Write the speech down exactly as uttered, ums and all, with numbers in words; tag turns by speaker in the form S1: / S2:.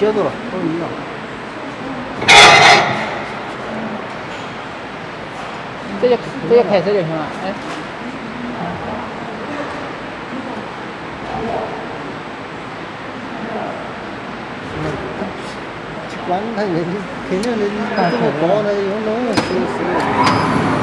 S1: 接住了，都一样。
S2: 这就这就开始就行了，哎。
S1: 管他人，肯定人这么高的，用那么死死。